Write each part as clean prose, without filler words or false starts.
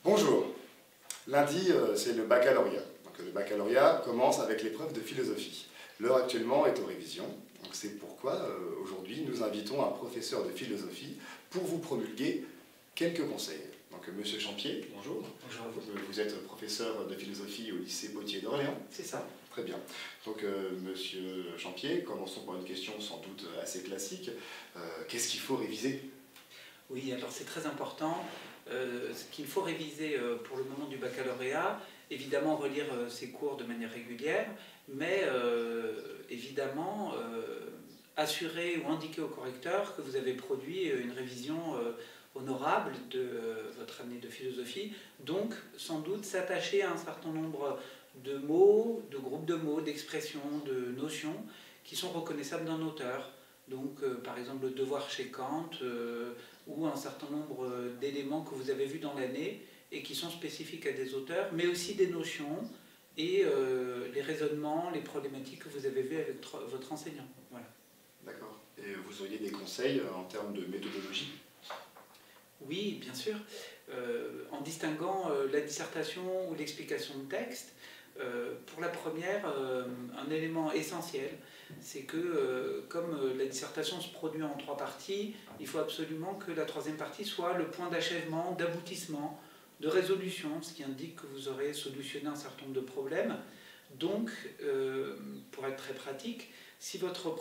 Bonjour. Lundi, c'est le baccalauréat. Donc, le baccalauréat commence avec l'épreuve de philosophie. L'heure actuellement est aux révisions. Donc, c'est pourquoi, aujourd'hui, nous invitons un professeur de philosophie pour vous promulguer quelques conseils. Donc, Monsieur Champier, bonjour. Bonjour à vous. Vous êtes professeur de philosophie au lycée Potier d'Orléans. C'est ça. Très bien. Donc, Monsieur Champier, commençons par une question sans doute assez classique. Qu'est-ce qu'il faut réviser? Oui, alors c'est très important. Ce qu'il faut réviser pour le moment du baccalauréat, évidemment relire ses cours de manière régulière, mais évidemment assurer ou indiquer au correcteur que vous avez produit une révision honorable de votre année de philosophie. Donc, sans doute s'attacher à un certain nombre de mots, de groupes de mots, d'expressions, de notions qui sont reconnaissables d'un auteur. Donc, par exemple, le devoir chez Kant, ou un certain nombre d'éléments que vous avez vus dans l'année et qui sont spécifiques à des auteurs, mais aussi des notions et les raisonnements, les problématiques que vous avez vus avec votre enseignant. Voilà. D'accord. Et vous auriez des conseils en termes de méthodologie? Oui, bien sûr. En distinguant la dissertation ou l'explication de texte, pour la première, un élément essentiel, c'est que comme la dissertation se produit en 3 parties, il faut absolument que la 3e partie soit le point d'achèvement, d'aboutissement, de résolution, ce qui indique que vous aurez solutionné un certain nombre de problèmes. Donc, pour être très pratique, si votre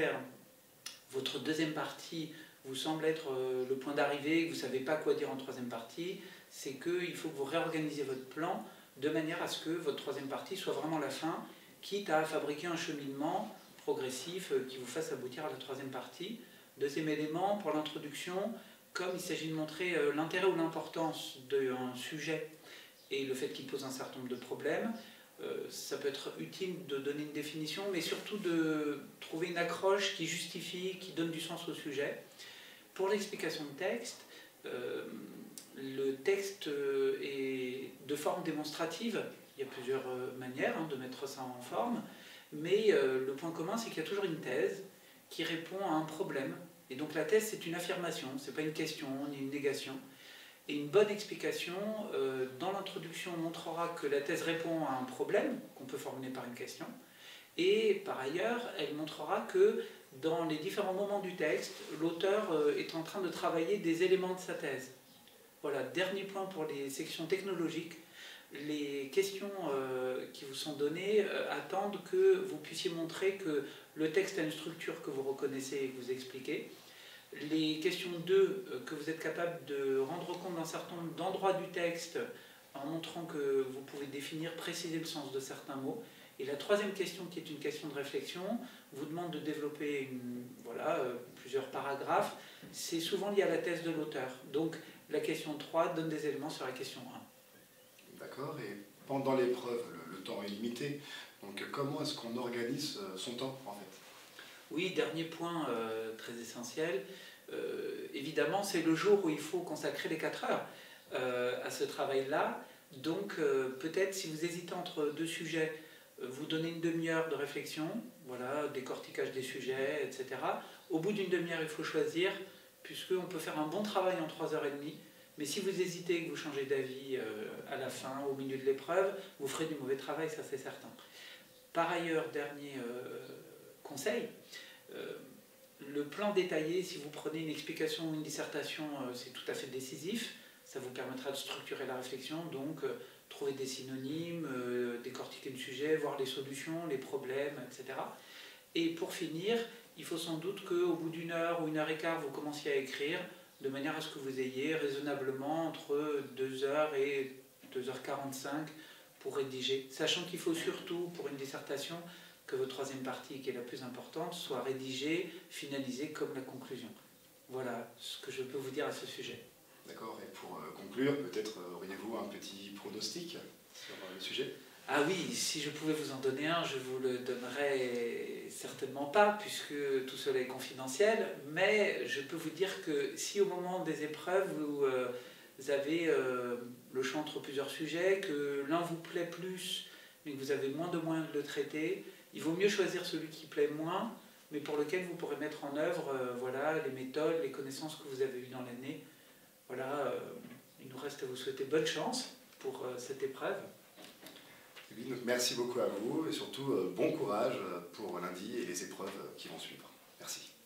2e partie vous semble être le point d'arrivée, que vous ne savez pas quoi dire en 3e partie, c'est qu'il faut que vous réorganisiez votre plan de manière à ce que votre 3e partie soit vraiment la fin, quitte à fabriquer un cheminement progressif qui vous fasse aboutir à la 3e partie. 2e élément, pour l'introduction, comme il s'agit de montrer l'intérêt ou l'importance d'un sujet et le fait qu'il pose un certain nombre de problèmes, ça peut être utile de donner une définition, mais surtout de trouver une accroche qui justifie, qui donne du sens au sujet. Pour l'explication de texte, le texte est de forme démonstrative. Il y a plusieurs manières de mettre ça en forme, mais le point commun, c'est qu'il y a toujours une thèse qui répond à un problème. Et donc la thèse, c'est une affirmation, ce n'est pas une question ni une négation. Et une bonne explication, dans l'introduction, montrera que la thèse répond à un problème qu'on peut formuler par une question. Et par ailleurs, elle montrera que dans les différents moments du texte, l'auteur est en train de travailler des éléments de sa thèse. Voilà, dernier point pour les sections technologiques. Les questions qui vous sont données attendent que vous puissiez montrer que le texte a une structure que vous reconnaissez et que vous expliquez. Les questions 2, que vous êtes capable de rendre compte d'un certain nombre d'endroits du texte en montrant que vous pouvez définir, préciser le sens de certains mots. Et la 3e question, qui est une question de réflexion, vous demande de développer plusieurs paragraphes. C'est souvent lié à la thèse de l'auteur. Donc la question 3 donne des éléments sur la question 1. D'accord. Et pendant l'épreuve, le temps est limité. Donc comment est-ce qu'on organise son temps en fait? Oui, dernier point très essentiel. Évidemment, c'est le jour où il faut consacrer les 4 heures à ce travail-là. Donc peut-être si vous hésitez entre 2 sujets, vous donnez une demi-heure de réflexion, voilà, décortiquage des sujets, etc. Au bout d'une demi-heure, il faut choisir, puisqu'on peut faire un bon travail en 3h30, mais si vous hésitez et que vous changez d'avis à la fin, au milieu de l'épreuve, vous ferez du mauvais travail, ça c'est certain. Par ailleurs, dernier conseil, le plan détaillé, si vous prenez une explication ou une dissertation, c'est tout à fait décisif, ça vous permettra de structurer la réflexion, donc trouver des synonymes, décortiquer le sujet, voir les solutions, les problèmes, etc. Et pour finir, il faut sans doute qu'au bout d'1 heure ou 1h15, vous commenciez à écrire de manière à ce que vous ayez raisonnablement entre 2h et 2h45 pour rédiger, sachant qu'il faut surtout, pour une dissertation, que votre 3e partie, qui est la plus importante, soit rédigée, finalisée comme la conclusion. Voilà ce que je peux vous dire à ce sujet. D'accord. Et pour conclure, peut-être auriez-vous un petit pronostic sur le sujet? Ah oui, si je pouvais vous en donner un, je vous le donnerais certainement pas, puisque tout cela est confidentiel, mais je peux vous dire que si au moment des épreuves, vous avez le choix entre plusieurs sujets, que l'un vous plaît plus, mais que vous avez moins de moyens de le traiter, il vaut mieux choisir celui qui plaît moins, mais pour lequel vous pourrez mettre en œuvre voilà, les méthodes, les connaissances que vous avez eues dans l'année. Voilà, Il nous reste à vous souhaiter bonne chance pour cette épreuve. Et oui, donc merci beaucoup à vous et surtout bon courage pour lundi et les épreuves qui vont suivre. Merci.